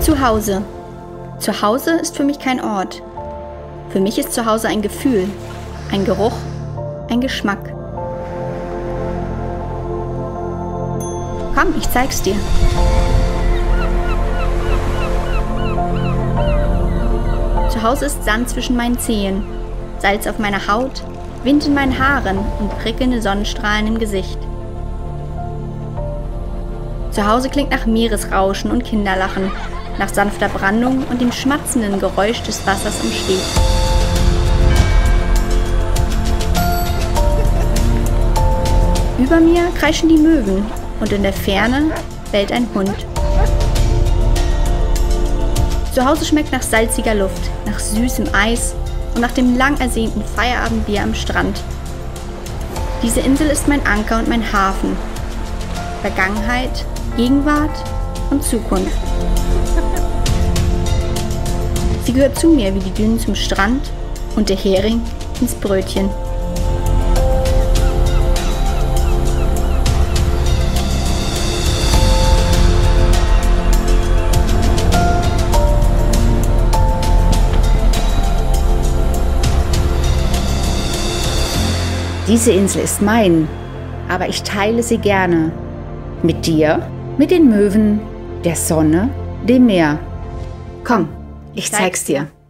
Zu Hause. Zu Hause ist für mich kein Ort. Für mich ist zu Hause ein Gefühl, ein Geruch, ein Geschmack. Komm, ich zeig's dir. Zu Hause ist Sand zwischen meinen Zehen, Salz auf meiner Haut, Wind in meinen Haaren und prickelnde Sonnenstrahlen im Gesicht. Zu Hause klingt nach Meeresrauschen und Kinderlachen, nach sanfter Brandung und dem schmatzenden Geräusch des Wassers am Steg. Über mir kreischen die Möwen und in der Ferne bellt ein Hund. Zu Hause schmeckt nach salziger Luft, nach süßem Eis und nach dem lang ersehnten Feierabendbier am Strand. Diese Insel ist mein Anker und mein Hafen. Vergangenheit, Gegenwart und Zukunft. Sie gehört zu mir wie die Dünen zum Strand und der Hering ins Brötchen. Diese Insel ist mein, aber ich teile sie gerne. Mit dir, mit den Möwen, der Sonne, dem Meer. Komm, ich zeig's dir.